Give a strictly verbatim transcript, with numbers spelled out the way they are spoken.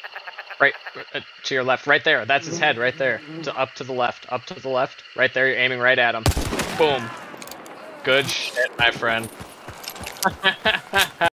Right, uh, to your left, right there. That's his head, right there. To up to the left, up to the left, right there. You're aiming right at him. Boom. Good shit, my friend.